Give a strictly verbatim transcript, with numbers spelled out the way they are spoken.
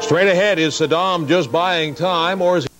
Straight ahead, is Saddam just buying time, or is he